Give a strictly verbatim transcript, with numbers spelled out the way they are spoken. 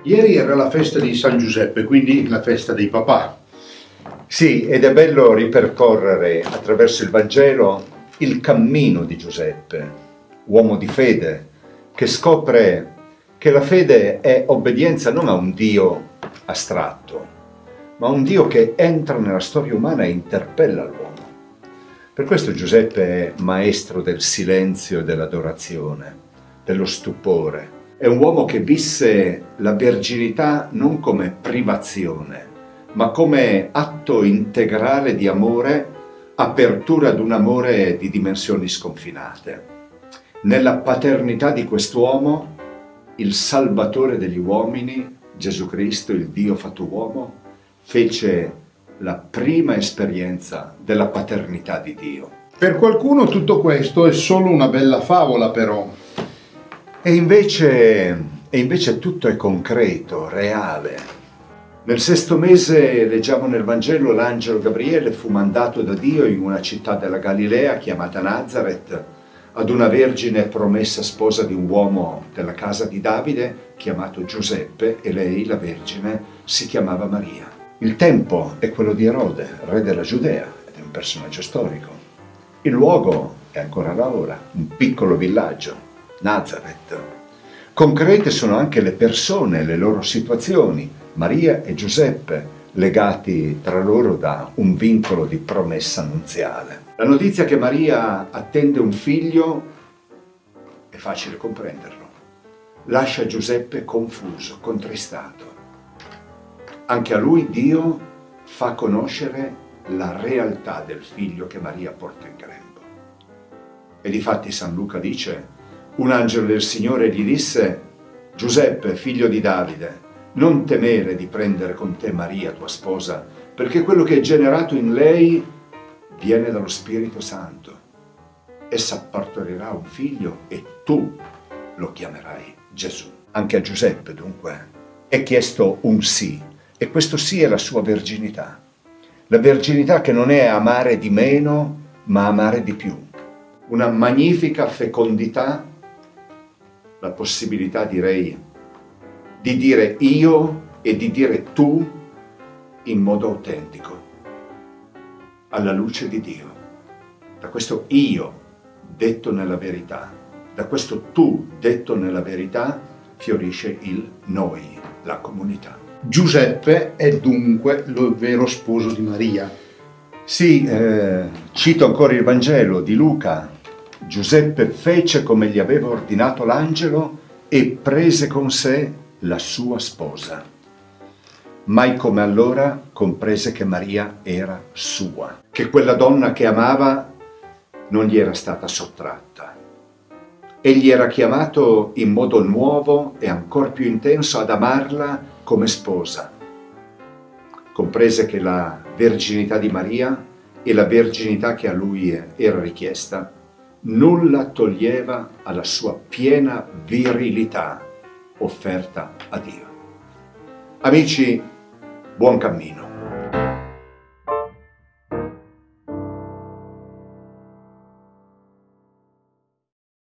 Ieri era la festa di San Giuseppe, quindi la festa dei papà. Sì, ed è bello ripercorrere attraverso il Vangelo il cammino di Giuseppe, uomo di fede, che scopre che la fede è obbedienza non a un Dio astratto, ma a un Dio che entra nella storia umana e interpella l'uomo. Per questo Giuseppe è maestro del silenzio e dell'adorazione, dello stupore. È un uomo che visse la verginità non come privazione, ma come atto integrale di amore, apertura ad un amore di dimensioni sconfinate. Nella paternità di quest'uomo, il Salvatore degli uomini, Gesù Cristo, il Dio fatto uomo, fece la prima esperienza della paternità di Dio. Per qualcuno tutto questo è solo una bella favola, però. E invece, e invece tutto è concreto, reale. Nel sesto mese, leggiamo nel Vangelo, l'angelo Gabriele fu mandato da Dio in una città della Galilea chiamata Nazaret ad una vergine promessa sposa di un uomo della casa di Davide chiamato Giuseppe, e lei, la vergine, si chiamava Maria. Il tempo è quello di Erode, re della Giudea, ed è un personaggio storico. Il luogo è ancora là ora, un piccolo villaggio, Nazaret. Concrete sono anche le persone, le loro situazioni, Maria e Giuseppe, legati tra loro da un vincolo di promessa nunziale. La notizia che Maria attende un figlio è facile comprenderlo. Lascia Giuseppe confuso, contristato. Anche a lui Dio fa conoscere la realtà del figlio che Maria porta in grembo. E difatti San Luca dice: un angelo del Signore gli disse: Giuseppe, figlio di Davide, non temere di prendere con te Maria, tua sposa, perché quello che è generato in lei viene dallo Spirito Santo. Essa partorirà un figlio e tu lo chiamerai Gesù. Anche a Giuseppe, dunque, è chiesto un sì, e questo sì è la sua verginità. La verginità che non è amare di meno, ma amare di più. Una magnifica fecondità, la possibilità, direi, di dire io e di dire tu in modo autentico, alla luce di Dio. Da questo io detto nella verità, da questo tu detto nella verità, fiorisce il noi, la comunità. Giuseppe è dunque lo vero sposo di Maria. Sì, eh, cito ancora il Vangelo di Luca. Giuseppe fece come gli aveva ordinato l'angelo e prese con sé la sua sposa. Mai come allora comprese che Maria era sua, che quella donna che amava non gli era stata sottratta. Egli era chiamato in modo nuovo e ancor più intenso ad amarla come sposa. Comprese che la verginità di Maria e la verginità che a lui era richiesta nulla toglieva alla sua piena virilità offerta a Dio. Amici, buon cammino.